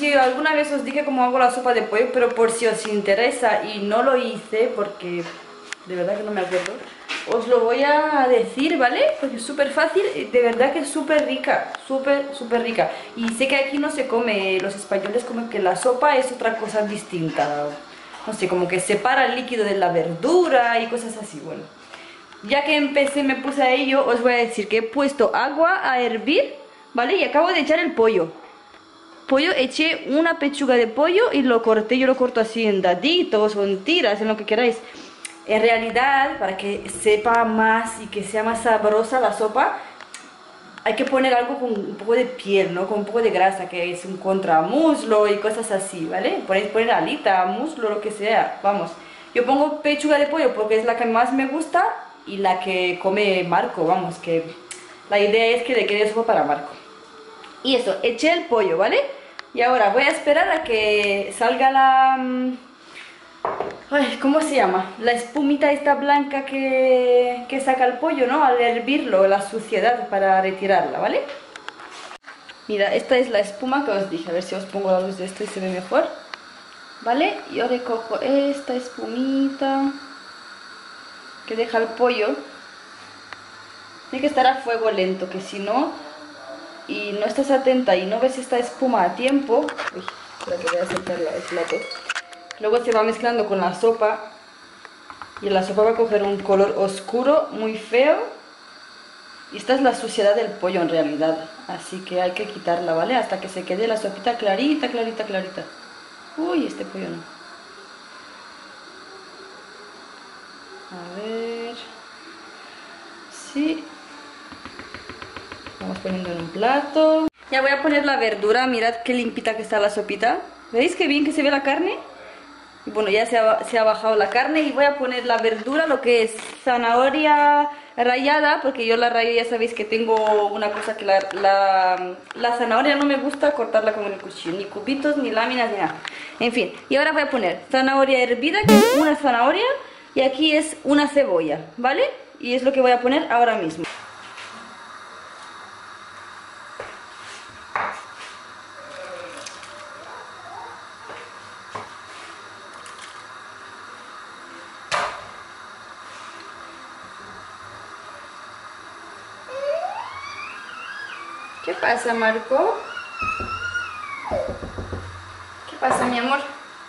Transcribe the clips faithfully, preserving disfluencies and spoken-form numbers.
si alguna vez os dije cómo hago la sopa de pollo, pero por si os interesa y no lo hice, porque de verdad que no me acuerdo, os lo voy a decir, ¿vale? Porque es súper fácil, de verdad que es súper rica, súper, súper rica. Y sé que aquí no se come, los españoles como que la sopa es otra cosa distinta. No sé, como que separa el líquido de la verdura y cosas así, bueno. Ya que empecé, me puse a ello, os voy a decir que he puesto agua a hervir, ¿vale? Y acabo de echar el pollo. Pollo, eché una pechuga de pollo y lo corté, yo lo corto así en daditos o en tiras, en lo que queráis. En realidad, para que sepa más y que sea más sabrosa la sopa, hay que poner algo con un poco de piel, ¿no? Con un poco de grasa, que es un contramuslo y cosas así, ¿vale? Podéis poner alita, muslo, lo que sea, vamos. Yo pongo pechuga de pollo porque es la que más me gusta y la que come Marco, vamos, que la idea es que le quede sopa para Marco. Y eso, eché el pollo, ¿vale? Y ahora voy a esperar a que salga la... Ay, ¿cómo se llama? La espumita esta blanca que, que saca el pollo, ¿no? Al hervirlo, la suciedad para retirarla, ¿vale? Mira, esta es la espuma que os dije. A ver si os pongo la luz de esto y se ve mejor. ¿Vale? Yo recojo esta espumita que deja el pollo. Tiene que estar a fuego lento, que si no, y no estás atenta y no ves esta espuma a tiempo... Uy, espera que voy a sacar el plato. Luego se va mezclando con la sopa y la sopa va a coger un color oscuro, muy feo. Y esta es la suciedad del pollo en realidad, así que hay que quitarla, ¿vale? Hasta que se quede la sopita clarita, clarita, clarita. Uy, este pollo no. A ver... Sí. Vamos poniendo en un plato. Ya voy a poner la verdura, mirad qué limpita que está la sopita. ¿Veis qué bien que se ve la carne? Y bueno, ya se ha, se ha bajado la carne y voy a poner la verdura, lo que es zanahoria rallada, porque yo la rayo, ya sabéis que tengo una cosa que la, la, la zanahoria no me gusta cortarla con el cuchillo, ni cubitos, ni láminas, ni nada. En fin, y ahora voy a poner zanahoria hervida, que es una zanahoria, y aquí es una cebolla, ¿vale? Y es lo que voy a poner ahora mismo. ¿Qué pasa, Marco? ¿Qué pasa, mi amor?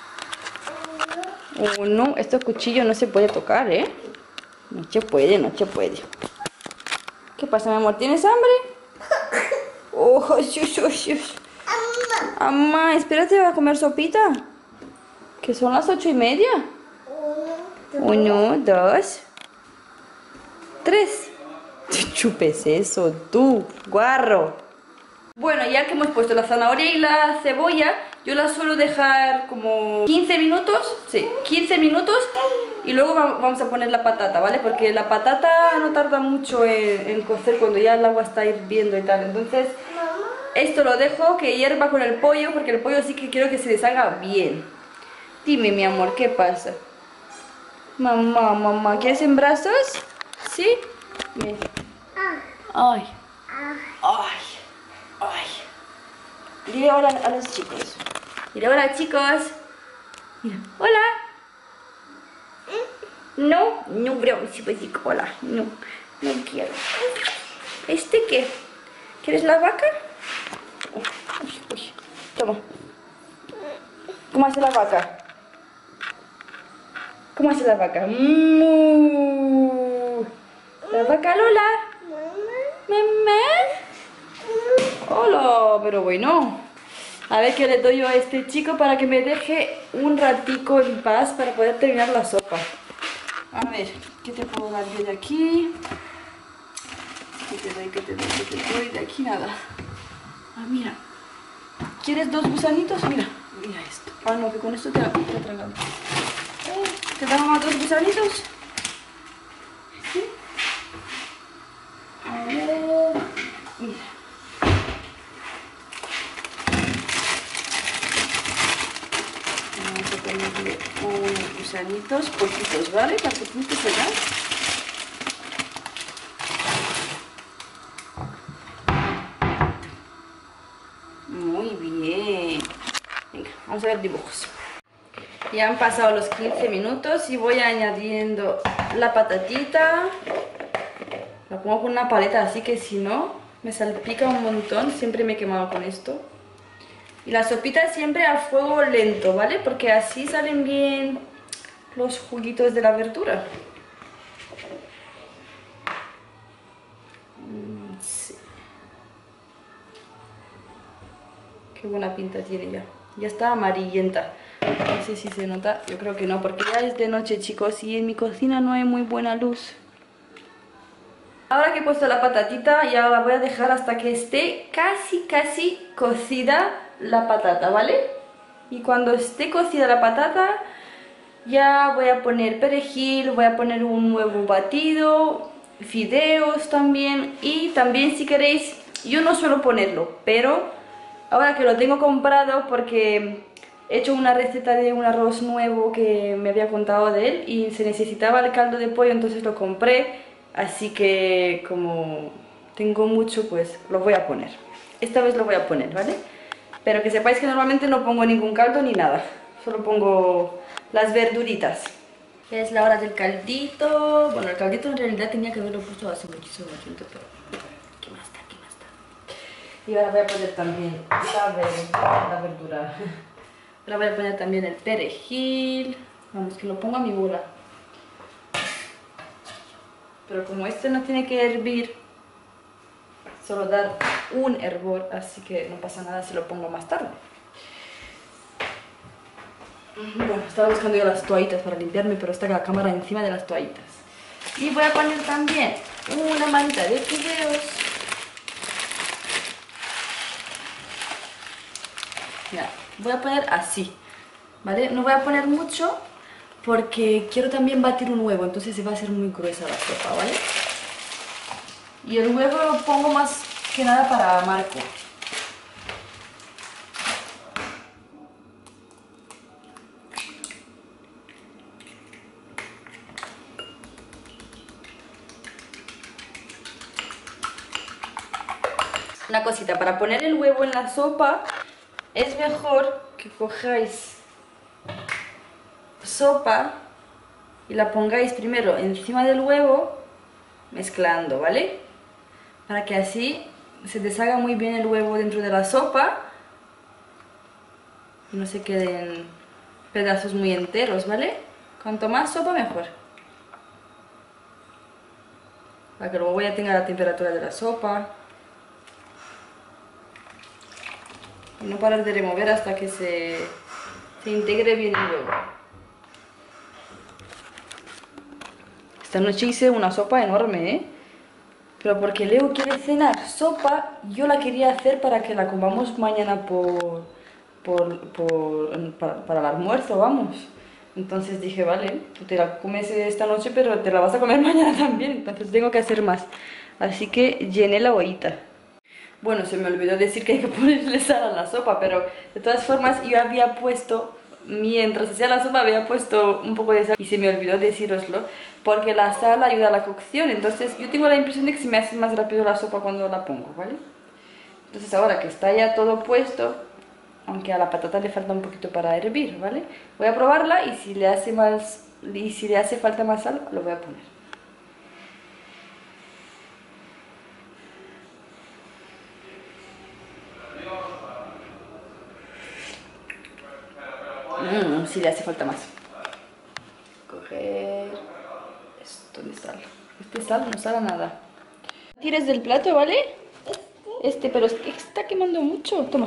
Oh, no, este cuchillo no se puede tocar, ¿eh? No se puede, no se puede. ¿Qué pasa, mi amor? ¿Tienes hambre? Oh, shush, shush, shush. Mamá, espérate, ¿va a comer sopita? Que son las ocho y media. Uno, dos, tres. Chupes eso, tú, guarro. Bueno, ya que hemos puesto la zanahoria y la cebolla, yo la suelo dejar como quince minutos, sí, quince minutos, y luego vamos a poner la patata, ¿vale? Porque la patata no tarda mucho en, en cocer cuando ya el agua está hirviendo y tal. Entonces, esto lo dejo que hierva con el pollo, porque el pollo sí que quiero que se deshaga bien. Dime, mi amor, ¿qué pasa? Mamá, mamá, ¿quieres en brazos? ¿Sí? Bien. Ay, ay. Ay. Dile hola a los chicos. Dile hola, chicos. Mira, hola. No, no, bro, sí, pues sí, hola. No, no quiero. ¿Este qué? ¿Quieres la vaca? Uy, uy, toma. ¿Cómo hace la vaca? ¿Cómo hace la vaca? ¡Mu! La vaca Lola. Mamá. Hola, pero bueno. A ver qué le doy yo a este chico para que me deje un ratico en paz para poder terminar la sopa. A ver, ¿qué te puedo dar yo de aquí? ¿Qué te doy, qué te doy, qué te doy? De aquí nada. Ah, mira. ¿Quieres dos gusanitos? Mira, mira esto. Ah, no, que con esto te la te la tragamos. Eh, ¿Te damos dos gusanitos? ¿Sí? A ver. Mira. Vamos a ponerle unos gusanitos, poquitos, ¿vale? Para que no te pegas. Muy bien. Vamos a ver dibujos. Ya han pasado los quince minutos y voy añadiendo la patatita. La pongo con una paleta, así que si no, me salpica un montón. Siempre me he quemado con esto. Y la sopita siempre a fuego lento, ¿vale? Porque así salen bien los juguitos de la verdura. Sí. Qué buena pinta tiene ya. Ya está amarillenta. No sé si se nota, yo creo que no, porque ya es de noche, chicos, y en mi cocina no hay muy buena luz. Ahora que he puesto la patatita, ya la voy a dejar hasta que esté casi, casi cocida la patata, ¿vale? Y cuando esté cocida la patata, ya voy a poner perejil, voy a poner un huevo batido, fideos también, y también si queréis, yo no suelo ponerlo, pero ahora que lo tengo comprado porque he hecho una receta de un arroz nuevo que me había contado de él y se necesitaba el caldo de pollo, entonces lo compré. Así que como tengo mucho, pues lo voy a poner. Esta vez lo voy a poner, ¿vale? Pero que sepáis que normalmente no pongo ningún caldo ni nada. Solo pongo las verduritas. Es la hora del caldito. Bueno, el caldito en realidad tenía que haberlo puesto hace muchísimo tiempo, pero ¿qué más está? ¿Qué más está? Y ahora voy a poner también la, ver la verdura. Ahora voy a poner también el perejil. Vamos, que lo pongo a mi bola. Pero como este no tiene que hervir, solo dar un hervor, así que no pasa nada si lo pongo más tarde. Bueno, estaba buscando yo las toallitas para limpiarme, pero está la cámara encima de las toallitas. Y voy a poner también una manita de fideos. Ya, voy a poner así, ¿vale? No voy a poner mucho, porque quiero también batir un huevo, entonces se va a hacer muy gruesa la sopa, ¿vale? Y el huevo lo pongo más que nada para Marco. Una cosita, para poner el huevo en la sopa es mejor que cojáis sopa y la pongáis primero encima del huevo mezclando, ¿vale? Para que así se deshaga muy bien el huevo dentro de la sopa y no se queden pedazos muy enteros, ¿vale? Cuanto más sopa mejor, para que el huevo ya tenga la temperatura de la sopa y no parar de remover hasta que se, se integre bien el huevo. Esta noche hice una sopa enorme, ¿eh? Pero porque Leo quiere cenar sopa, yo la quería hacer para que la comamos mañana por, por, por, para, para el almuerzo, vamos. Entonces dije, vale, tú te la comes esta noche, pero te la vas a comer mañana también, entonces tengo que hacer más. Así que llené la ollita. Bueno, se me olvidó decir que hay que ponerle sal a la sopa, pero de todas formas yo había puesto... Mientras hacía la sopa había puesto un poco de sal y se me olvidó deciroslo, porque la sal ayuda a la cocción, entonces yo tengo la impresión de que se me hace más rápido la sopa cuando la pongo, ¿vale? Entonces ahora que está ya todo puesto, aunque a la patata le falta un poquito para hervir, ¿vale? Voy a probarla y si le hace más, y si le hace falta más sal, lo voy a poner. Mmm, si le hace falta más. Coger esto de sal. Este sal no sale a nada. Tires del plato, ¿vale? Este, pero es que está quemando mucho. Toma.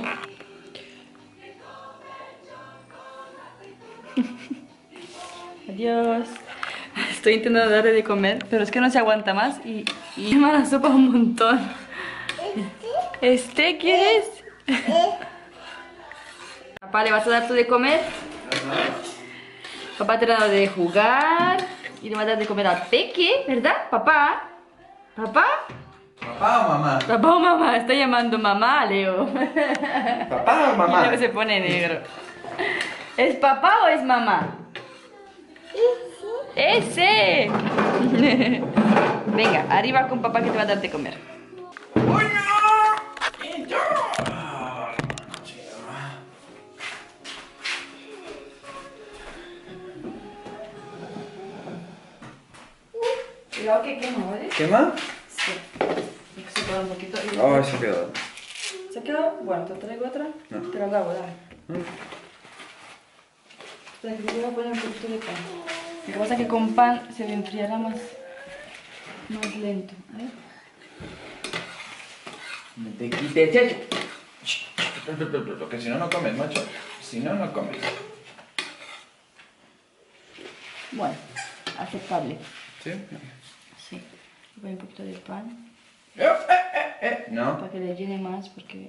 Adiós. Estoy intentando darle de comer, pero es que no se aguanta más y, y quema la sopa un montón. ¿Este quieres? Papá, ¿le vas a dar tú de comer? Papá te ha dado de jugar y le va a dar de comer al peque, ¿verdad? Papá. ¿Papá? ¿Papá o mamá? Papá o mamá, está llamando mamá a Leo. ¿Papá o mamá? Y Leo se pone negro. ¿Es papá o es mamá? ¡Ese! Venga, arriba con papá que te va a dar de comer. Cuidado que quema, ¿vale? ¿Quema? Sí. Hay que separar un poquito. Y Oh, se ha quedado. ¿Se ha quedado? Bueno, te traigo otra. No. Te la acabo, dale. Mm. Espera, que te voy a poner un poquito de pan. Lo que pasa es que con pan se me enfriará más, más lento. A ver. No te quites eso. Que si no, no comes, macho. Si no, no comes. Bueno, aceptable. ¿Sí? Sí. Voy a poner un poquito de pan Eh, eh, eh. No. para que le llene más porque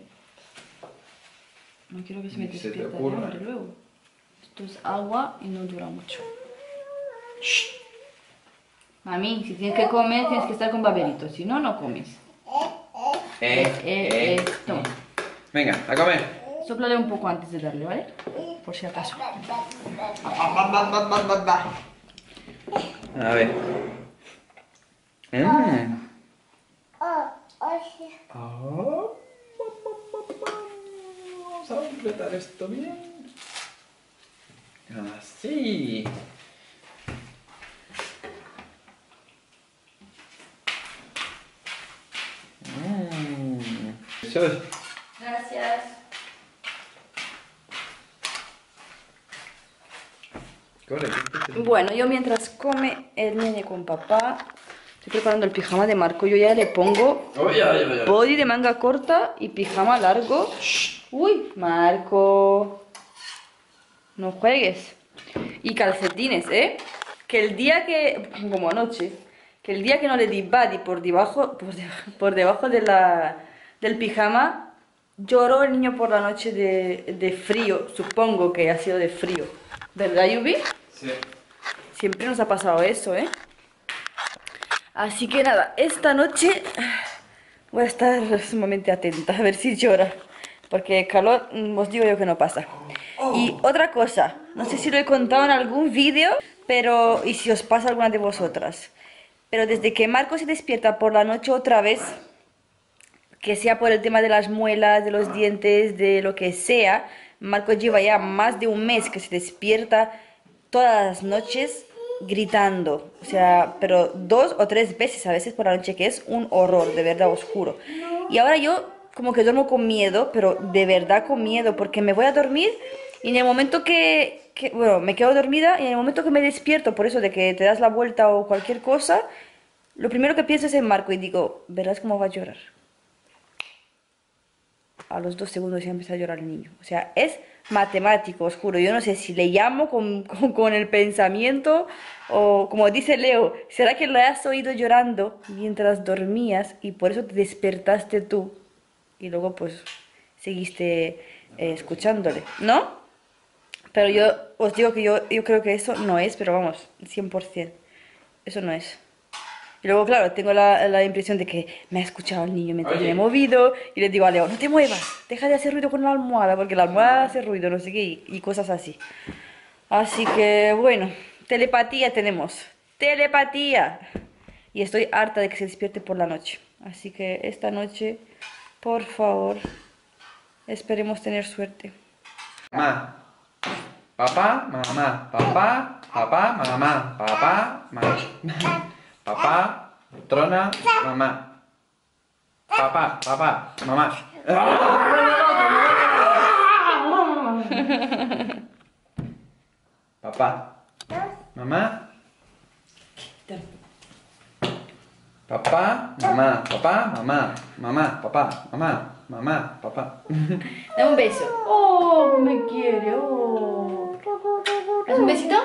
no quiero que se me Ni se te despierte de ocurra. hambre luego. Esto es agua y no dura mucho. Shh. Mami, si tienes que comer, tienes que estar con Babelito, si no, no comes. Eh, Eh, eh, eh, toma. Venga, a comer. Sóplale un poco antes de darle, ¿vale? Por si acaso. A ver. Mm. Oh. Vamos a completar esto bien. Así. Mm. Eso es. Gracias. Corre, que te- Bueno, yo mientras come el nene con papá, estoy preparando el pijama de Marco. Yo ya le pongo Oye, oye, oye. body de manga corta y pijama largo. Uy, Marco, no juegues. Y calcetines, ¿eh? Que el día que, como anoche, que el día que no le di body por debajo, por, de- por debajo de la, del pijama, lloró el niño por la noche de, de frío. Supongo que ha sido de frío. ¿Verdad, Yubi? Sí. Siempre nos ha pasado eso, ¿eh? Así que nada, esta noche voy a estar sumamente atenta a ver si llora. Porque calor, mm, os digo yo que no pasa. Y otra cosa, no sé si lo he contado en algún vídeo, pero y si os pasa a alguna de vosotras. Pero desde que Marco se despierta por la noche otra vez, que sea por el tema de las muelas, de los dientes, de lo que sea, Marco lleva ya más de un mes que se despierta todas las noches gritando, o sea, pero dos o tres veces a veces por la noche, que es un horror, de verdad, os juro. Y ahora yo como que duermo con miedo, pero de verdad con miedo, porque me voy a dormir y en el momento que, que bueno, me quedo dormida y en el momento que me despierto, por eso de que te das la vuelta o cualquier cosa, lo primero que pienso es en Marco y digo, verás cómo va a llorar. A los dos segundos ya empieza a llorar el niño. O sea, es matemático, os juro. Yo no sé si le llamo con, con, con el pensamiento o, como dice Leo, ¿será que lo has oído llorando mientras dormías y por eso te despertaste tú? Y luego pues seguiste eh, escuchándole, ¿no? Pero yo os digo que yo, yo creo que eso no es, pero vamos, cien por ciento. Eso no es. Y luego, claro, tengo la, la impresión de que me ha escuchado el niño mientras Oye. me he movido y le digo a Leo, no te muevas, deja de hacer ruido con la almohada, porque la almohada hace ruido, no sé qué, y, y cosas así. Así que, bueno, telepatía tenemos, telepatía. Y estoy harta de que se despierte por la noche. Así que esta noche, por favor, esperemos tener suerte. Mamá. Papá, mamá. Papá, papá, mamá. Papá, mamá. Papá, trona, mamá. Papá, papá, mamá. Papá, mamá. Papá, mamá, papá, mamá, mamá, papá, mamá, mamá, papá. Dame un beso. Oh, me quiere. Oh. ¿Haz un besito?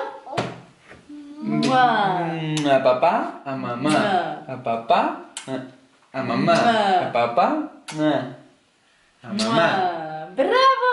¡Mua! Mm, A papá, a mamá, a papá, a, a mamá, a papá, a, a mamá. ¡Mua! ¡Bravo!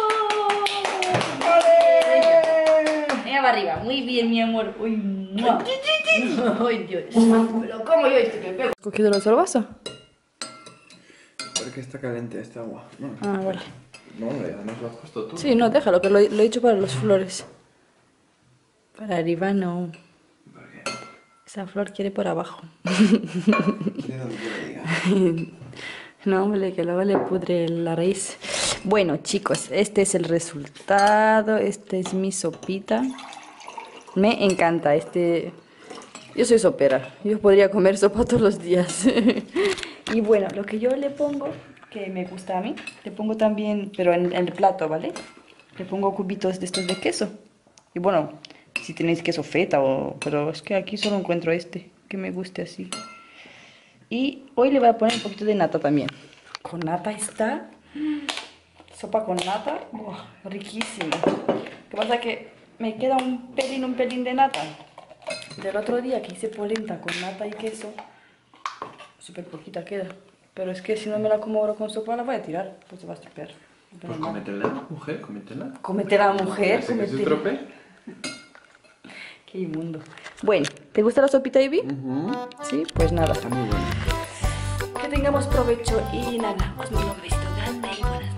Venga para arriba. Muy bien, mi amor. Uy, ¡mua! Ay, Dios. Pero ¿cómo yo esto que pego? ¿Has cogido la sorbaza? ¿Por qué está caliente esta agua? No, Ah, vale. no, hombre, además lo has puesto tú. Sí, no, déjalo, que lo, lo he hecho para las flores. Para arriba no. ¿Por qué? Esa flor quiere por abajo. ¿Qué lo que le diga? No, hombre, que luego le pudre la raíz. Bueno, chicos, este es el resultado. Esta es mi sopita. Me encanta este... Yo soy sopera, yo podría comer sopa todos los días. Y bueno, lo que yo le pongo, que me gusta a mí, le pongo también, pero en, en el plato, ¿vale? Le pongo cubitos de estos de queso. Y bueno, si tenéis queso feta o... Pero es que aquí solo encuentro este, que me guste así. Y hoy le voy a poner un poquito de nata también. Con nata está... Sopa con nata, ¡buah! Riquísimo. Lo que pasa es que me queda un pelín, un pelín de nata. Del otro día que hice polenta con nata y queso, súper poquita queda. Pero es que si no me la como ahora con sopa la voy a tirar, pues se va a estropear. Pues cómetela, mujer, cómetela. Cómetela, mujer, ¿Hace que se estropee? Qué inmundo. Bueno, ¿te gusta la sopita, Ivy? Uh-huh. Sí, pues nada. Está muy buena. Que tengamos provecho y nada, os mando un besito grande y buenas noches.